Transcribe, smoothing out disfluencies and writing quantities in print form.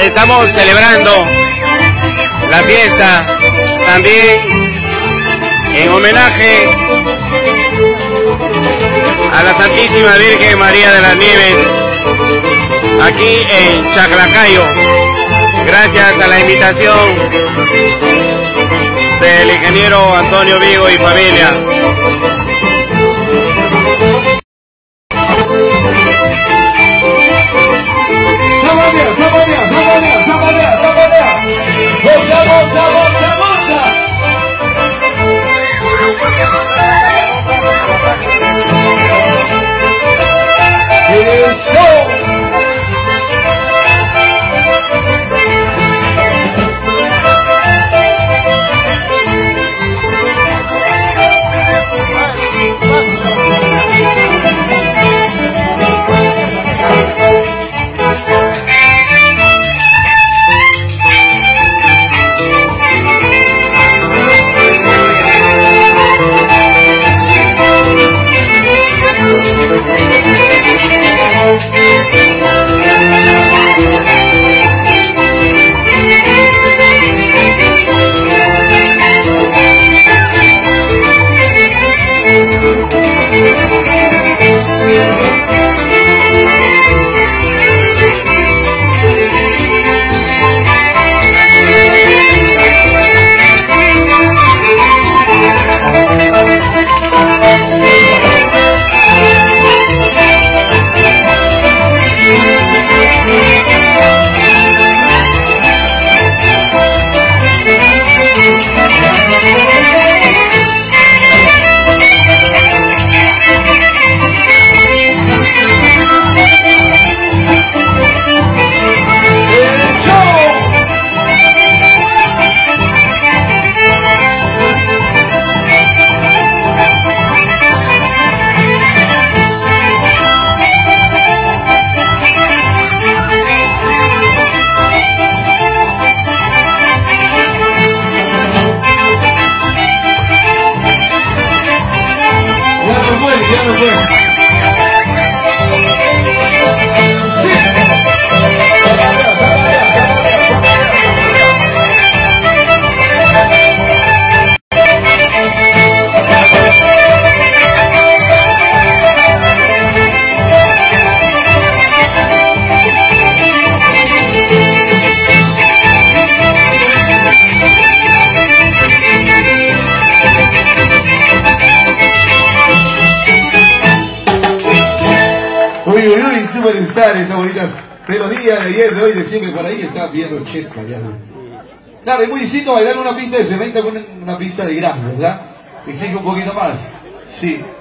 estamos celebrando la fiesta también en homenaje a la Santísima Virgen María de las Nieves aquí en Chaclacayo, gracias a la invitación del ingeniero Antonio Vigo y familia. ¡Bocha, bocha, bocha, bocha! ¡Eso! Ya no fue. Uy, uy, uy, superstars, bonitas. Pero día de ayer, de hoy, de siempre, por ahí está viendo checa ya. Claro, es muy distinto bailar una pista de cemento con una pista de grano, ¿verdad? Exige un poquito más. Sí.